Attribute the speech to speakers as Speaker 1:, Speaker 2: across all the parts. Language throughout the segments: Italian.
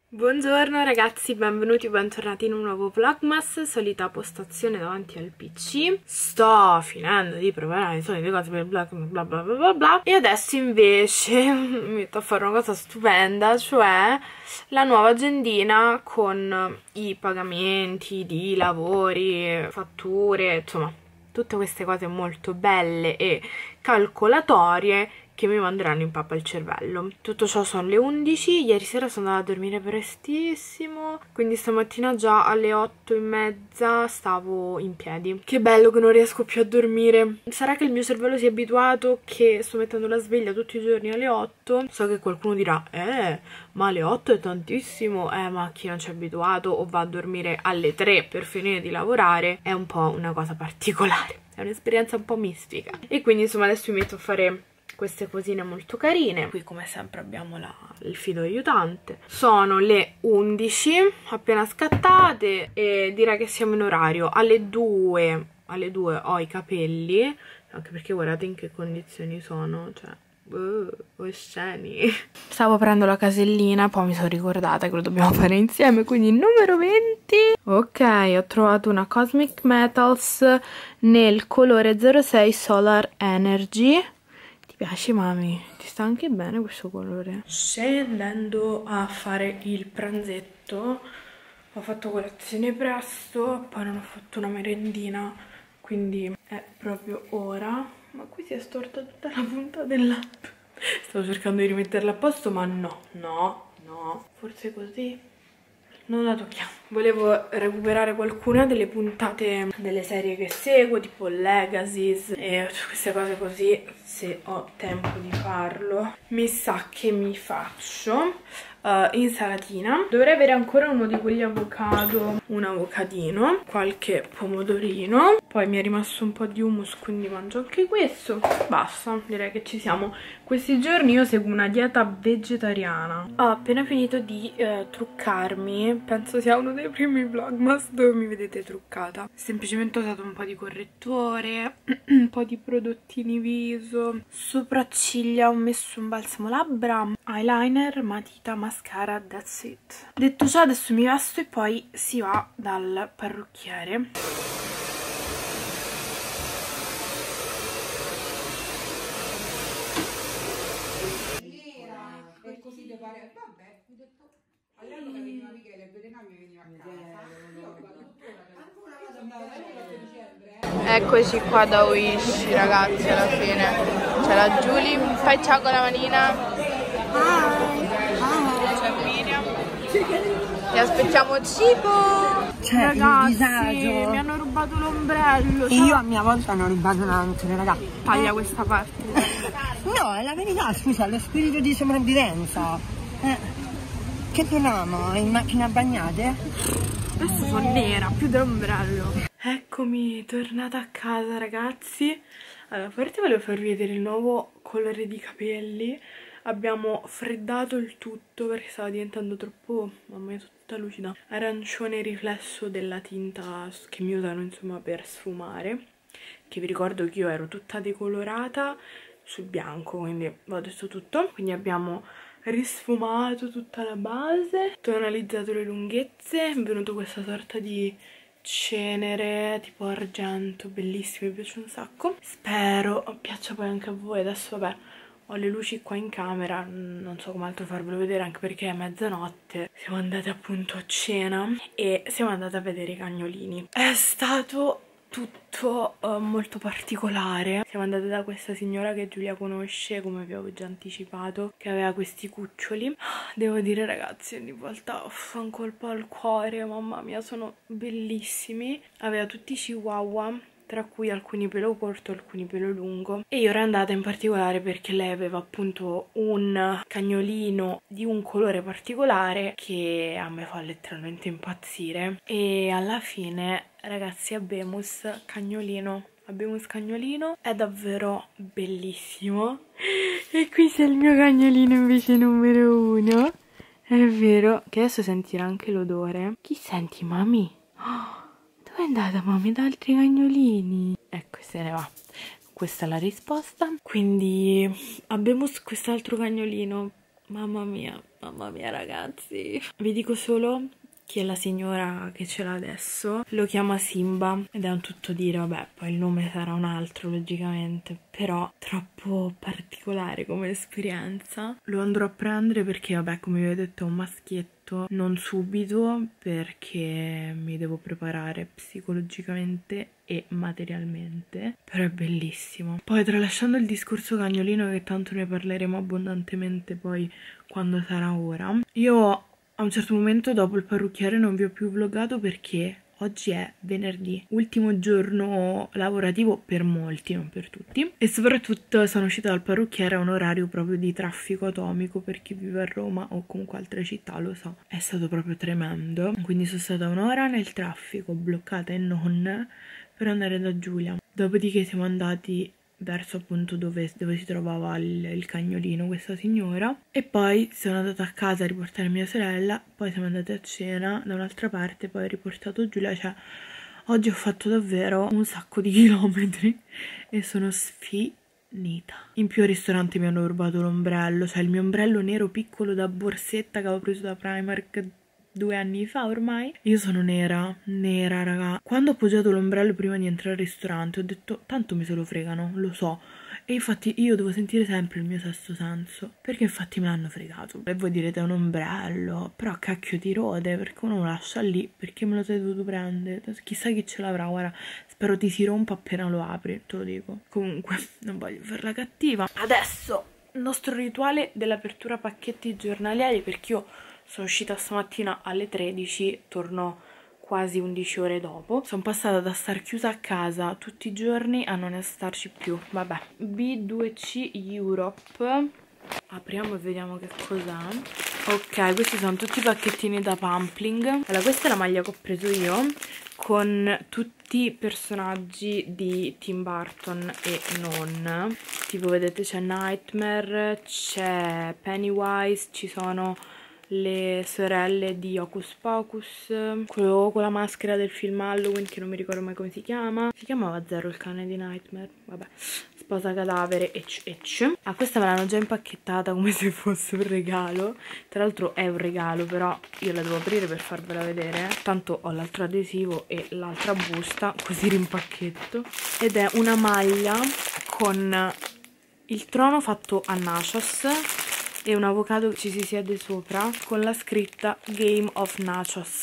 Speaker 1: Buongiorno ragazzi, benvenuti o bentornati in un nuovo vlogmas, solita postazione davanti al PC. Sto finendo di preparare le solite cose per il vlog, bla bla bla bla bla, e adesso invece mi metto a fare una cosa stupenda, cioè la nuova agendina con i pagamenti di lavori, fatture, insomma tutte queste cose molto belle e calcolatorie che mi manderanno in pappa il cervello. Tutto ciò sono le 11, ieri sera sono andata a dormire prestissimo, quindi stamattina già alle 8:30 stavo in piedi. Che bello che non riesco più a dormire. Sarà che il mio cervello si è abituato che sto mettendo la sveglia tutti i giorni alle 8. So che qualcuno dirà, ma alle 8 è tantissimo. Ma chi non ci è abituato o va a dormire alle 3 per finire di lavorare è un po' una cosa particolare. È un'esperienza un po' mistica. E quindi insomma adesso mi metto a fare queste cosine molto carine. Qui come sempre abbiamo il fido aiutante. Sono le 11 appena scattate e direi che siamo in orario. Alle 2 ho i capelli, anche perché guardate in che condizioni sono, cioè osceni. Stavo aprendo la casellina, poi mi sono ricordata che lo dobbiamo fare insieme, quindi numero 20. Ok, ho trovato una Cosmic Metals nel colore 06 Solar Energy. Ti piace, mami? Ti sta anche bene questo colore. Scendendo a fare il pranzetto, ho fatto colazione presto, poi non ho fatto una merendina, quindi è proprio ora. Ma qui si è storta tutta la punta del lato. Stavo cercando di rimetterla a posto, ma no, forse così non la tocchiamo. Volevo recuperare qualcuna delle puntate delle serie che seguo, tipo Legacies e queste cose così, se ho tempo di farlo. Mi sa che mi faccio insalatina. Dovrei avere ancora uno di quegli avocado, un avocadino, qualche pomodorino. Poi mi è rimasto un po' di hummus, quindi mangio anche questo. Basta, direi che ci siamo. Questi giorni io seguo una dieta vegetariana. Ho appena finito di truccarmi. Penso sia uno dei primi vlogmas dove mi vedete truccata. Semplicemente ho usato un po' di correttore, un po' di prodottini viso, sopracciglia, ho messo un balsamo labbra, eyeliner, matita, mascara, that's it. Detto ciò adesso mi vesto e poi si va dal parrucchiere.
Speaker 2: Vabbè, ho detto all'epoca veniva Michele, il veterinario mi veniva a casa.
Speaker 1: Eccoci qua da Wish, ragazzi, alla fine. C'è la Giulia, fai ciao con la manina. C'è Miriam. E aspettiamo cibo.
Speaker 3: Cioè,
Speaker 1: Ragazzi, mi hanno rubato l'ombrello.
Speaker 3: Io a mia volta hanno rubato un altro, ragazzi.
Speaker 1: Taglia questa parte.
Speaker 3: No, è la verità, scusa, lo spirito di sopravvivenza. Che non amo, in macchina bagnate?
Speaker 1: Adesso sono nera, più dell'ombrello. Eccomi, tornata a casa, ragazzi. Allora, a parte volevo farvi vedere il nuovo colore di capelli. Abbiamo freddato il tutto perché stava diventando troppo, mamma mia, tutta lucida, arancione riflesso della tinta che mi usano insomma per sfumare, che vi ricordo che io ero tutta decolorata sul bianco, quindi ho detto tutto. Quindi abbiamo risfumato tutta la base, tonalizzato le lunghezze, è venuto questa sorta di cenere tipo argento, bellissimo, mi piace un sacco. Spero piaccia poi anche a voi. Adesso vabbè, ho le luci qua in camera, non so come altro farvelo vedere, anche perché è mezzanotte. Siamo andate appunto a cena e siamo andate a vedere i cagnolini. È stato tutto molto particolare. Siamo andate da questa signora che Giulia conosce, come vi avevo già anticipato, che aveva questi cuccioli. Devo dire, ragazzi, ogni volta fa un colpo al cuore, mamma mia, sono bellissimi. Aveva tutti i chihuahua, tra cui alcuni pelo corto e alcuni pelo lungo, e io ero andata in particolare perché lei aveva appunto un cagnolino di un colore particolare che a me fa letteralmente impazzire. E alla fine, ragazzi, Abemus cagnolino è davvero bellissimo. E qui c'è il mio cagnolino invece numero 1. È vero che adesso sentirà anche l'odore. Chi senti, mami? Dove è andata, mami? Da altri cagnolini. Ecco, se ne va. Questa è la risposta. Quindi abbiamo quest'altro cagnolino mamma mia ragazzi. Vi dico solo che la signora che ce l'ha adesso lo chiama Simba ed è un tutto dire, vabbè, poi il nome sarà un altro logicamente, però troppo particolare come esperienza. Lo andrò a prendere perché, vabbè, come vi ho detto, è un maschietto, non subito perché mi devo preparare psicologicamente e materialmente, però è bellissimo. Poi, tralasciando il discorso cagnolino, che tanto ne parleremo abbondantemente poi quando sarà ora, io a un certo momento dopo il parrucchiere non vi ho più vloggato perché oggi è venerdì, ultimo giorno lavorativo per molti, non per tutti, e soprattutto sono uscita dal parrucchiere a un orario proprio di traffico atomico. Per chi vive a Roma o comunque altre città lo sa, è stato proprio tremendo, quindi sono stata un'ora nel traffico, bloccata e non, per andare da Giulia. Dopodiché siamo andati verso appunto dove si trovava il cagnolino, questa signora, e poi sono andata a casa a riportare mia sorella, poi siamo andate a cena da un'altra parte, poi ho riportato Giulia. Cioè, oggi ho fatto davvero un sacco di chilometri e sono sfinita. In più al ristorante mi hanno rubato l'ombrello, cioè il mio ombrello nero piccolo da borsetta che avevo preso da Primark 2 anni fa ormai. Io sono nera, raga. Quando ho appoggiato l'ombrello prima di entrare al ristorante ho detto, tanto mi se lo fregano, lo so. E infatti io devo sentire sempre il mio sesto senso, perché infatti me l'hanno fregato. E voi direte, è un ombrello, però cacchio ti rode, perché uno lo lascia lì, perché me lo sei dovuto prendere? Chissà chi ce l'avrà, guarda, spero ti si rompa appena lo apri, te lo dico. Comunque, non voglio farla cattiva. Adesso, il nostro rituale dell'apertura pacchetti giornalieri, perché io sono uscita stamattina alle 13, torno quasi 11 ore dopo. Sono passata da star chiusa a casa tutti i giorni a non starci più. Vabbè, B2C Europe. Apriamo e vediamo che cos'è. Ok, questi sono tutti i pacchettini da Pampling. Allora, questa è la maglia che ho preso io, con tutti i personaggi di Tim Burton e non. Tipo, vedete, c'è Nightmare, c'è Pennywise, ci sono le sorelle di Hocus Pocus, quello con la maschera del film Halloween che non mi ricordo mai come si chiamava Zero il cane di Nightmare, vabbè, sposa cadavere, ah, questa me l'hanno già impacchettata come se fosse un regalo, tra l'altro è un regalo, però io la devo aprire per farvela vedere, tanto ho l'altro adesivo e l'altra busta, così rimpacchetto, ed è una maglia con il trono fatto a nachos e un avocado che ci si siede sopra con la scritta Game of Nachos.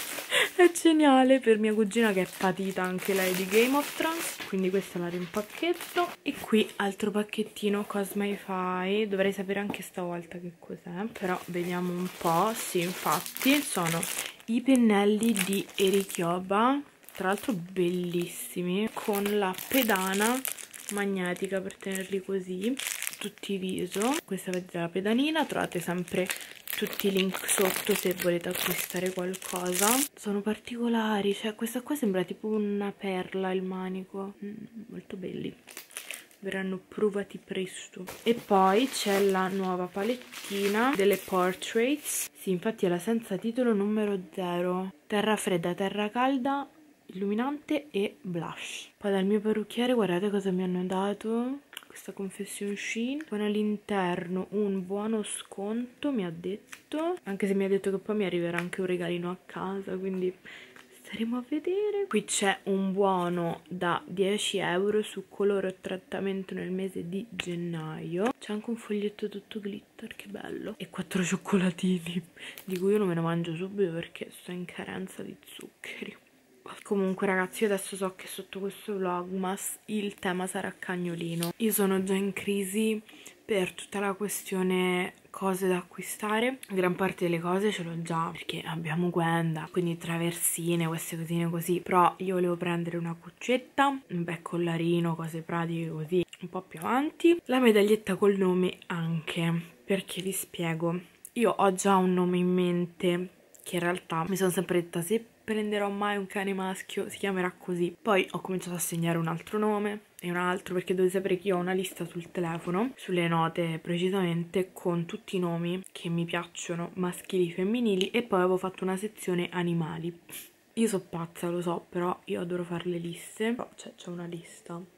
Speaker 1: È geniale, per mia cugina che è patita anche lei di Game of Thrones, quindi questa la rimpacchetto. E qui altro pacchettino Cosmify, dovrei sapere anche stavolta che cos'è, però vediamo un po'. Sì, infatti sono i pennelli di Erikyoba, tra l'altro bellissimi, con la pedana magnetica per tenerli così tutti viso. Questa vedete la pedanina, trovate sempre tutti i link sotto se volete acquistare qualcosa. Sono particolari, cioè questa qua sembra tipo una perla il manico, molto belli, verranno provati presto. E poi c'è la nuova palettina delle Portraits, sì, infatti è la senza titolo numero 0, terra fredda, terra calda, illuminante e blush. Poi dal mio parrucchiere guardate cosa mi hanno dato, questa confection sheen con all'interno un buono sconto, mi ha detto, anche se mi ha detto che poi mi arriverà anche un regalino a casa, quindi staremo a vedere. Qui c'è un buono da 10 euro su colore e trattamento nel mese di gennaio, c'è anche un foglietto tutto glitter, che bello, e 4 cioccolatini di cui io non me ne mangio subito perché sto in carenza di zuccheri. Comunque ragazzi, io adesso so che sotto questo vlogmas il tema sarà cagnolino. Io sono già in crisi per tutta la questione cose da acquistare. Gran parte delle cose ce l'ho già perché abbiamo Gwenda, quindi traversine, queste cosine così. Però io volevo prendere una cuccetta, un bel collarino, cose pratiche così un po' più avanti. La medaglietta col nome anche, perché vi spiego. Io ho già un nome in mente che in realtà mi sono sempre detta, se prenderò mai un cane maschio si chiamerà così. Poi ho cominciato a segnare un altro nome e un altro, perché dovete sapere che io ho una lista sul telefono, sulle note precisamente, con tutti i nomi che mi piacciono, maschili, femminili, e poi avevo fatto una sezione animali. Io so pazza, lo so, però io adoro fare le liste, però c'è una lista.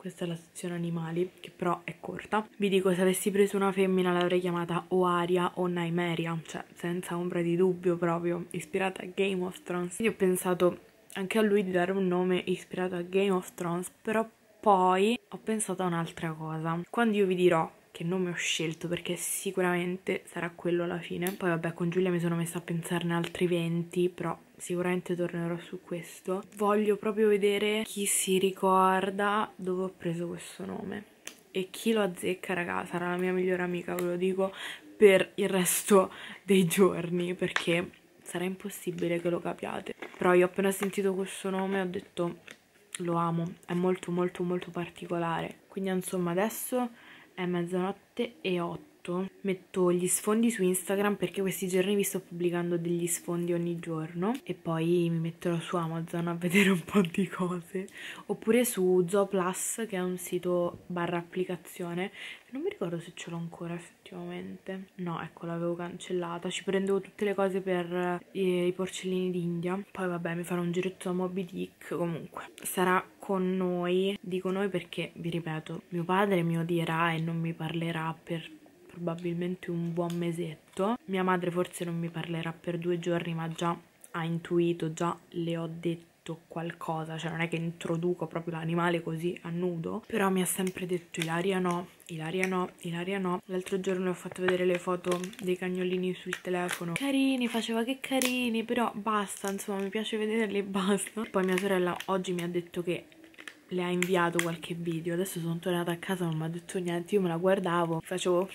Speaker 1: questa è la sezione animali, che però è corta. Vi dico, se avessi preso una femmina l'avrei chiamata Oaria o Nymeria, cioè senza ombra di dubbio, proprio ispirata a Game of Thrones. Quindi ho pensato anche a lui di dare un nome ispirato a Game of Thrones, però poi ho pensato a un'altra cosa. Quando io vi dirò che nome ho scelto, perché sicuramente sarà quello alla fine, poi vabbè, con Giulia mi sono messa a pensarne altri 20, però sicuramente tornerò su questo. Voglio proprio vedere chi si ricorda dove ho preso questo nome e chi lo azzecca, raga, sarà la mia migliore amica, ve lo dico, per il resto dei giorni, perché sarà impossibile che lo capiate. Però io ho appena sentito questo nome ho detto lo amo, è molto molto molto particolare. Quindi insomma adesso è 00:08. Metto gli sfondi su Instagram perché questi giorni vi sto pubblicando degli sfondi ogni giorno, e poi mi metterò su Amazon a vedere un po' di cose, oppure su Zooplus, che è un sito barra applicazione. Non mi ricordo se ce l'ho ancora effettivamente. No, ecco, l'avevo cancellata. Ci prendevo tutte le cose per i porcellini d'India. Poi vabbè, mi farò un giretto a Moby Dick. Comunque sarà con noi. Dico noi perché, vi ripeto, mio padre mi odierà e non mi parlerà per probabilmente un buon mesetto. Mia madre forse non mi parlerà per 2 giorni, ma già ha intuito, già le ho detto qualcosa, cioè non è che introduco proprio l'animale così a nudo, però mi ha sempre detto Ilaria no, Ilaria no, Ilaria no. L'altro giorno le ho fatto vedere le foto dei cagnolini sul telefono, carini, faceva che carini, però basta, insomma mi piace vederli e basta. Poi mia sorella oggi mi ha detto che le ha inviato qualche video, adesso sono tornata a casa, non mi ha detto niente, io me la guardavo, facevo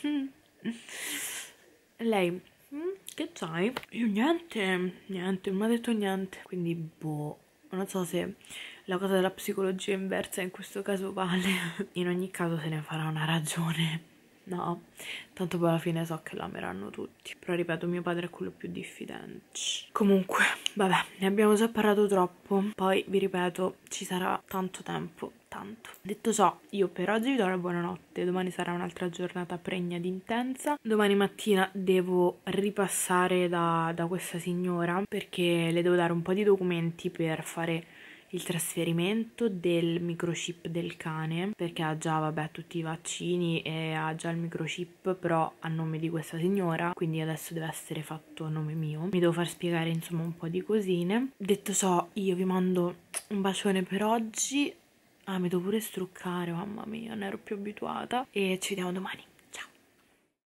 Speaker 1: e lei che c'hai? Io niente, non mi ha detto niente, quindi boh, non so se la cosa della psicologia inversa in questo caso vale. In ogni caso se ne farà una ragione. No, tanto poi alla fine so che l'ameranno tutti. Però ripeto, mio padre è quello più diffidente. Comunque, vabbè, ne abbiamo già parlato troppo. Poi, vi ripeto, ci sarà tanto tempo, tanto. Detto ciò, io per oggi vi do la buonanotte. Domani sarà un'altra giornata pregna di intensa. Domani mattina devo ripassare da questa signora, perché le devo dare un po' di documenti per fare il trasferimento del microchip del cane, perché ha già, vabbè, tutti i vaccini e ha già il microchip, però a nome di questa signora, quindi adesso deve essere fatto a nome mio. Mi devo far spiegare insomma un po' di cosine. Detto ciò, io vi mando un bacione per oggi. Ah, mi devo pure struccare, mamma mia, non ero più abituata, e ci vediamo domani.